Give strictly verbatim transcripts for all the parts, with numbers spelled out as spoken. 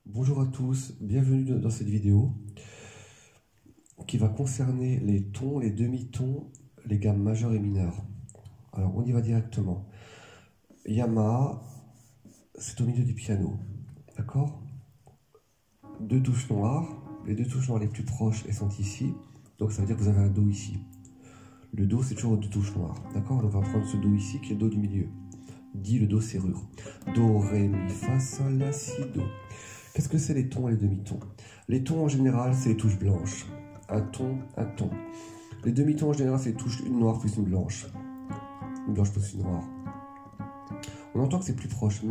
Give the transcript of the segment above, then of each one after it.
Bonjour à tous, bienvenue dans cette vidéo qui va concerner les tons, les demi-tons, les gammes majeures et mineures. Alors on y va directement. Yamaha, c'est au milieu du piano, d'accord? Deux touches noires, les deux touches noires les plus proches elles sont ici, donc ça veut dire que vous avez un Do ici. Le Do c'est toujours deux touches noires, d'accord? Donc on va prendre ce Do ici qui est le Do du milieu. Dit le Do serrure. Do, Ré, Mi, Fa, Sol, La, Si, Do. Qu'est-ce que c'est les tons et les demi-tons? Les tons en général, c'est les touches blanches. Un ton, un ton. Les demi-tons en général, c'est les touches une noire plus une blanche. Une blanche plus une noire. On entend que c'est plus proche.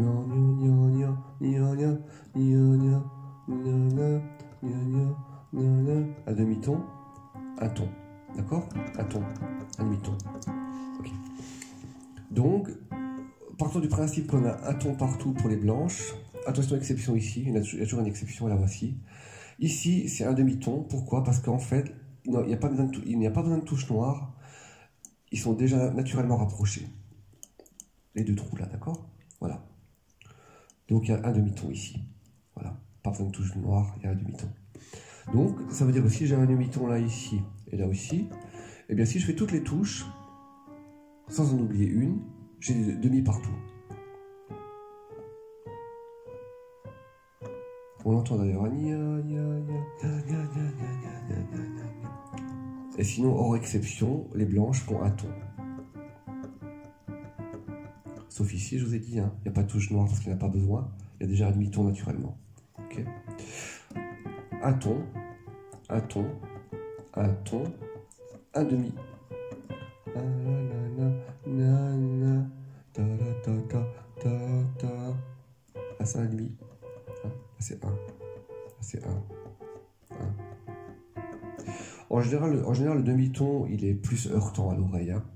Un demi-ton, un ton. D'accord? Un ton, un demi-ton. Okay. Donc, partons du principe qu'on a un ton partout pour les blanches. Attention, exception ici, il y a toujours une exception, la voici. Ici, c'est un demi-ton. Pourquoi? Parce qu'en fait, non, il n'y a pas besoin de, il n'y a pas besoin de touches noires. Ils sont déjà naturellement rapprochés. Les deux trous là, d'accord? Voilà. Donc, il y a un demi-ton ici. Voilà. Pas besoin de touches noires, il y a un demi-ton. Donc, ça veut dire que si j'ai un demi-ton là, ici, et là aussi, eh bien, si je fais toutes les touches, sans en oublier une, j'ai des demi partout. On l'entend d'ailleurs. Et sinon, hors exception, les blanches font un ton. Sauf ici, je vous ai dit, hein, il n'y a pas de touche noire parce qu'il n'y en a pas besoin. Il y a déjà un demi-ton naturellement. Okay. Un ton, un ton, un ton, un demi. Là, c'est un demi. Là, c'est un. Là, c'est un. un. En général, en général, le demi-ton, il est plus heurtant à l'oreille. Hein.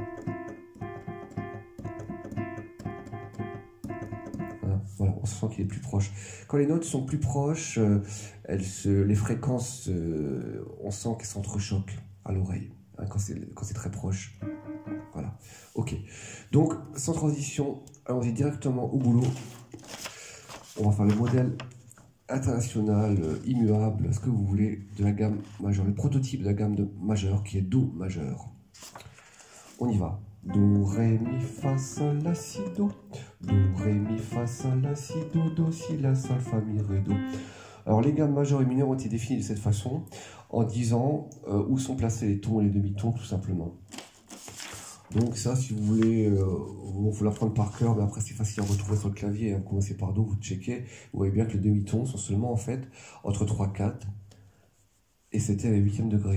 Hein, voilà, on sent qu'il est plus proche. Quand les notes sont plus proches, euh, elles se, les fréquences, euh, on sent qu'elles s'entrechoquent à l'oreille. Hein, quand c'est très proche. Voilà. Ok. Donc, sans transition, allons-y directement au boulot. On va faire le modèle international, euh, immuable, ce que vous voulez, de la gamme majeure, le prototype de la gamme de majeure qui est Do majeur. On y va. Do, Ré, Mi, Fa, Sol, La, Si, Do. Do, Ré, Mi, Fa, Sol, La, Si, Do, Do, Si, La, Sol, Fa, Mi, Ré, Do. Alors les gammes majeures et mineures ont été définies de cette façon en disant euh, où sont placés les tons et les demi-tons tout simplement. Donc ça, si vous voulez, euh, vous faut l'apprendre par cœur, mais après c'est facile à retrouver sur le clavier. Hein. Commencez par Do, vous checkez, vous voyez bien que les demi-tons sont seulement en fait entre trois quatre et septième et huitième degré.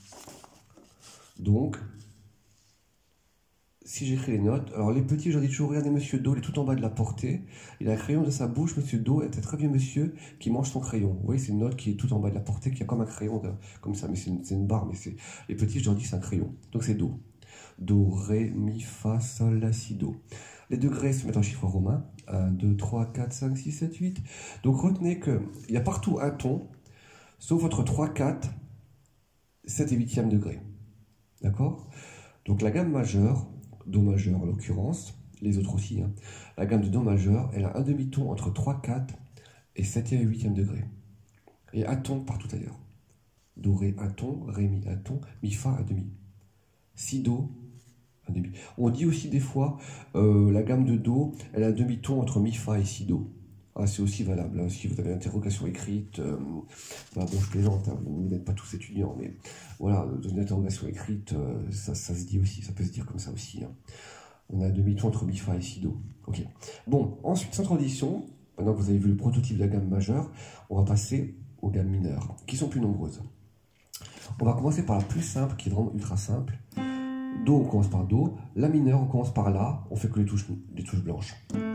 Donc, si j'écris les notes, alors les petits, j'en dis toujours, regardez monsieur Do, il est tout en bas de la portée, il a un crayon de sa bouche, monsieur Do est un très vieux monsieur qui mange son crayon. Vous voyez, c'est une note qui est tout en bas de la portée, qui a comme un crayon, de, comme ça, mais c'est une, une barre, mais c'est les petits, je leur dis c'est un crayon. Donc c'est Do. Do, Ré, Mi, Fa, Sol, La, Si, Do. Les degrés se mettent en chiffres romains. un, deux, trois, quatre, cinq, six, sept, huit. Donc retenez qu'il y a partout un ton, sauf entre trois, quatre, sept et huitième degré. D'accord? Donc la gamme majeure, Do majeur en l'occurrence, les autres aussi, hein, la gamme de Do majeur, elle a un demi-ton entre trois, quatre et septième et huitième degré. Et un ton partout ailleurs. Do, Ré, un ton, Ré, Mi, un ton, Mi, Fa, un demi. Si, Do, un demi. On dit aussi des fois, euh, la gamme de Do, elle a un demi-ton entre Mi, Fa et Si, Do. Ah, c'est aussi valable. Hein. Si vous avez une interrogation écrite, euh, bah, bon, je plaisante, hein, vous n'êtes pas tous étudiants, mais voilà, dans une interrogation écrite, euh, ça, ça se dit aussi, ça peut se dire comme ça aussi. Hein. On a un demi-ton entre Mi, Fa et Si, Do. Ok. Bon, ensuite, sans transition, maintenant que vous avez vu le prototype de la gamme majeure, on va passer aux gammes mineures, qui sont plus nombreuses. On va commencer par la plus simple, qui est vraiment ultra simple. Do, on commence par Do. La mineure, on commence par La. On fait que les touches, les touches blanches.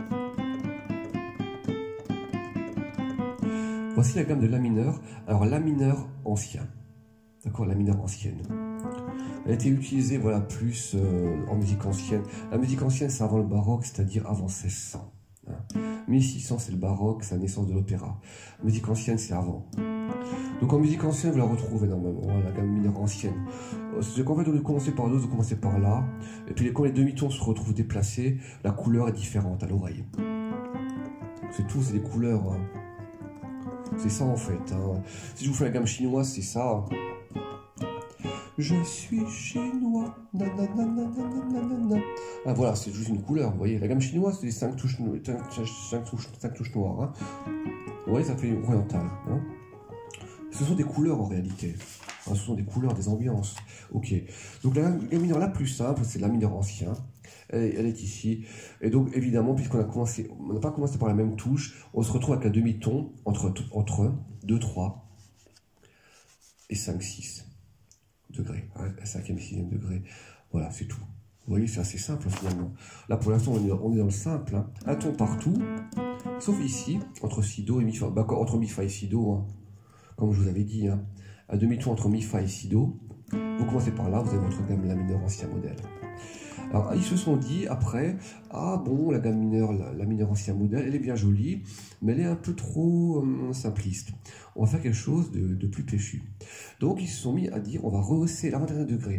Voici la gamme de La mineur. Alors, La mineur ancien. D'accord, La mineur ancienne. Elle a été utilisée, voilà, plus euh, en musique ancienne. La musique ancienne, c'est avant le baroque, c'est-à-dire avant seize cents. Hein. mille six cents, c'est le baroque, c'est la naissance de l'opéra. La musique ancienne, c'est avant. Donc en musique ancienne, vous la retrouvez énormément, hein, la gamme mineure ancienne. C'est qu'en fait, au lieu de commencer par Do, vous commencez par La. Et puis quand les demi-tons se retrouvent déplacés, la couleur est différente à l'oreille. C'est tout, c'est des couleurs. Hein. C'est ça en fait. Hein. Si je vous fais la gamme chinoise, c'est ça. Je suis chinois. Nanana. Ah voilà, c'est juste une couleur. Vous voyez, la gamme chinoise, c'est les cinq touches, cinq touches, cinq touches noires. Hein. Vous voyez, ça fait oriental. Hein. Ce sont des couleurs en réalité. Hein, ce sont des couleurs, des ambiances. Ok. Donc la gamme mineure la plus simple, c'est la mineure ancien. Elle, elle est ici. Et donc évidemment, puisqu'on a commencé, on n'a pas commencé par la même touche, on se retrouve avec un demi-ton entre, entre deux, trois et cinq, six degrés. Hein, cinquième et sixième degré. Voilà, c'est tout. Vous voyez, c'est assez simple finalement. Là pour l'instant, on est, on est dans le simple. Hein. Un ton partout, sauf ici, entre si do et mi fa. Bah, entre mi fa et si do, hein, comme je vous avais dit. Hein. Un demi-ton entre mi fa et si do. Vous commencez par là, vous avez votre gamme la mineure ancien modèle. Alors ils se sont dit après, ah bon, la gamme mineure, la, la mineure ancien modèle, elle est bien jolie, mais elle est un peu trop euh, simpliste. On va faire quelque chose de, de plus péchu. Donc ils se sont mis à dire, on va rehausser la vingt et un degrés.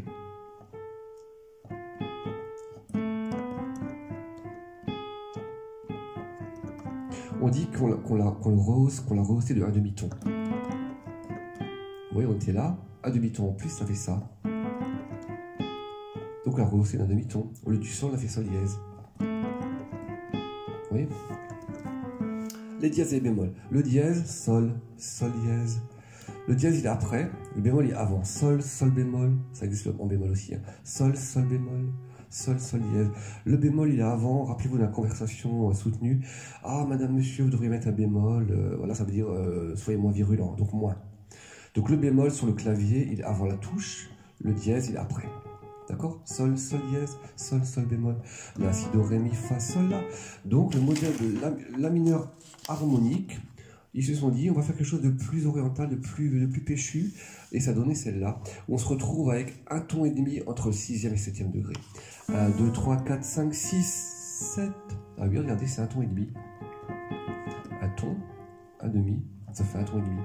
On dit qu'on qu'on l'a qu'on le rehausse, qu'on l'a rehaussé de un demi-ton. Vous voyez, on était là, un demi-ton en plus, ça fait ça. Donc on l'a rehaussé d'un demi-ton. Au lieu du sol, on a fait sol dièse. Vous voyez? Les dièses et les bémols. Le dièse, sol, sol dièse. Le dièse, il est après. Le bémol, il est avant. Sol, sol bémol. Ça existe en bémol aussi. Hein. Sol, sol bémol. Sol, sol dièse. Le bémol, il est avant. Rappelez-vous de la conversation euh, soutenue. Ah, madame, monsieur, vous devriez mettre un bémol. Euh, voilà, ça veut dire euh, soyez moins virulent. Donc moins. Donc le bémol sur le clavier, il est avant la touche. Le dièse, il est après. D'accord? Sol, sol dièse, sol, sol bémol. La, si, do, ré, mi, fa, sol, la. Donc le modèle de la, la mineure harmonique, ils se sont dit on va faire quelque chose de plus oriental, de plus, de plus péchu. Et ça donnait celle-là. On se retrouve avec un ton et demi entre le sixième et septième degré. un, deux, trois, quatre, cinq, six, sept. Ah oui, regardez, c'est un ton et demi. Un ton, un demi, ça fait un ton et demi.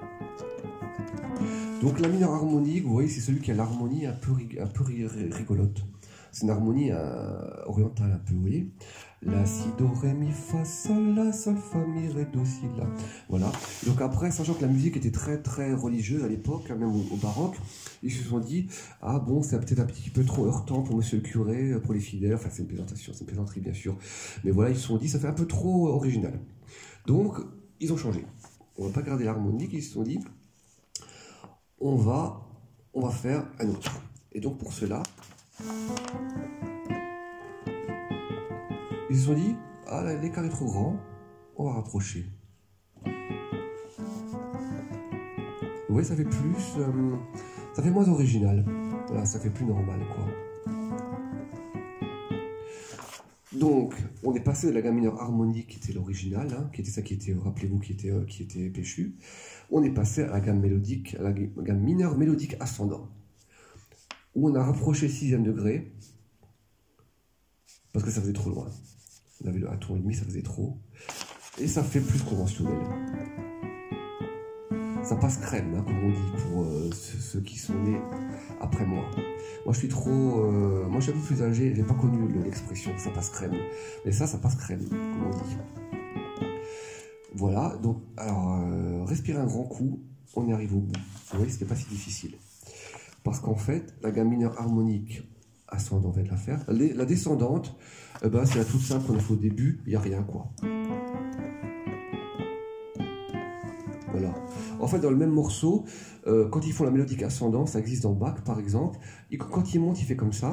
Donc la mineure harmonique, vous voyez, c'est celui qui a l'harmonie un peu, un peu rigolote. C'est une harmonie euh, orientale un peu, vous voyez. La, si, do, ré, mi, fa, sol, la, sol, fa, mi, ré, do, si, la. Voilà. Donc après, sachant que la musique était très très religieuse à l'époque, même au, au baroque, ils se sont dit, ah bon, c'est peut-être un petit peu trop heurtant pour monsieur le curé, pour les fidèles. Enfin, c'est une plaisantation, c'est une plaisanterie bien sûr. Mais voilà, ils se sont dit, ça fait un peu trop original. Donc, ils ont changé. On ne va pas garder l'harmonique, ils se sont dit, on va, on va faire un autre. Et donc pour cela, ils se sont dit, ah l'écart est trop grand, on va rapprocher. Vous voyez, ça fait plus, euh, ça fait moins original. Voilà, ça fait plus normal, quoi. Donc, on est passé de la gamme mineure harmonique, qui était l'original, hein, qui était ça qui était, rappelez-vous, qui était, euh, qui était péchu. On est passé à la gamme mélodique, à la gamme mineure mélodique ascendant, où on a rapproché le sixième degré, parce que ça faisait trop loin. On avait le un ton et demi, ça faisait trop. Et ça fait plus conventionnel. Ça passe crème, hein, comme on dit, pour euh, ceux qui sont nés après moi. Moi, je suis trop... Euh, moi, je suis un peu plus âgé, j'ai pas connu l'expression ça passe crème. Mais ça, ça passe crème, comme on dit. Voilà, donc, alors, euh, respirez un grand coup, on y arrive au bout. Vous voyez, c'était pas si difficile. Parce qu'en fait, la gamme mineure harmonique ascendante, on va la faire. La, la descendante, eh ben, c'est la toute simple qu'on a fait au début, il n'y a rien, quoi. Voilà. En fait, dans le même morceau, euh, quand ils font la mélodique ascendante, ça existe dans Bach, par exemple, et quand il monte, il fait comme ça.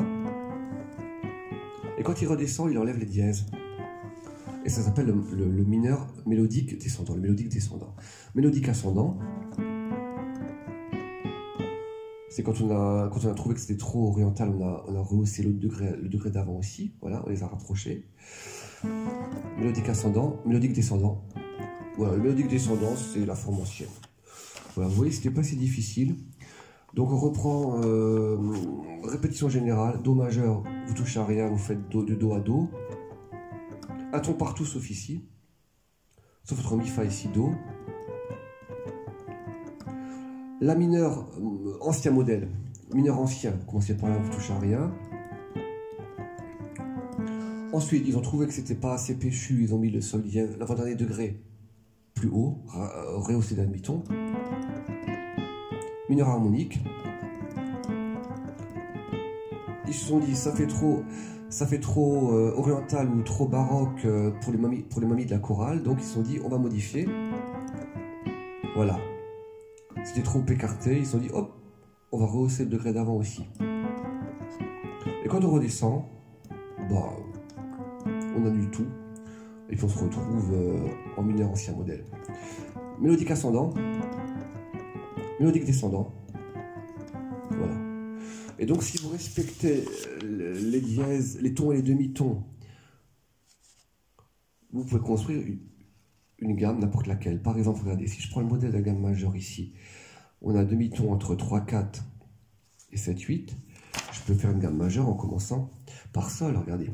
Et quand il redescend, il enlève les dièses. Et ça s'appelle le, le, le mineur mélodique descendant, le mélodique descendant. Mélodique ascendant, c'est quand on a, quand on a trouvé que c'était trop oriental, on a, on a rehaussé le degré, le degré d'avant aussi, voilà, on les a rapprochés. Mélodique ascendant, mélodique descendant. Voilà, le mélodique descendant, c'est la forme ancienne. Voilà, vous voyez, c'était pas si difficile. Donc on reprend, euh, répétition générale, Do majeur, vous touchez à rien, vous faites do, de Do à Do. Un ton partout sauf ici, sauf votre mi, fa et si, do. La mineure, euh, ancien modèle, mineur ancien, vous commencez par là, vous touchez à rien. Ensuite, ils ont trouvé que c'était pas assez péchu, ils ont mis le sol dièse, l'avant-dernier degré, plus haut, rehaussé d'un demi-ton. Mineur harmonique. Ils se sont dit, ça fait trop, ça fait trop euh, oriental ou trop baroque euh, pour, les mamies, pour les mamies de la chorale, donc ils se sont dit, on va modifier. Voilà. C'était trop écarté, ils se sont dit, hop, on va rehausser le degré d'avant aussi. Et quand on redescend, bah, on annule tout, et puis on se retrouve euh, en mineur ancien modèle. Mélodique ascendant, mélodique descendant, voilà. Et donc si vous respectez les dièses, les tons et les demi-tons, vous pouvez construire une, une gamme, n'importe laquelle. Par exemple, regardez, si je prends le modèle de la gamme majeure ici, on a demi-ton entre trois, quatre et sept, huit. Je peux faire une gamme majeure en commençant par sol, regardez.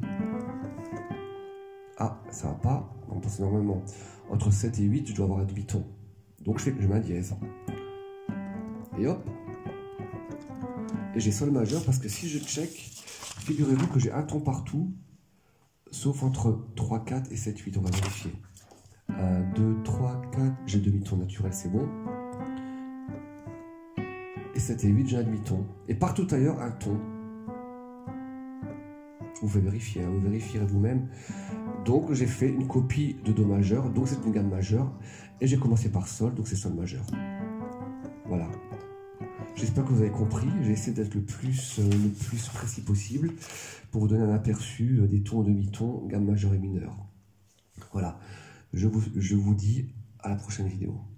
Ah, ça va pas. On pense normalement entre sept et huit, je dois avoir un demi-ton. Donc je fais je mets un dièse. Et hop. Et j'ai sol majeur parce que si je check, figurez-vous que j'ai un ton partout, sauf entre trois, quatre et sept, huit. On va vérifier. un, deux, trois, quatre, j'ai demi-ton naturel, c'est bon. Et sept et huit, j'ai un demi-ton. Et partout ailleurs, un ton. Vous pouvez vérifier, hein, vous vérifierez vous-même. Donc j'ai fait une copie de Do majeur, donc c'est une gamme majeure. Et j'ai commencé par Sol, donc c'est Sol majeur. Voilà. J'espère que vous avez compris. J'ai essayé d'être le plus, euh, le plus précis possible pour vous donner un aperçu euh, des tons en demi-ton, gamme majeure et mineure. Voilà. Je vous, je vous dis à la prochaine vidéo.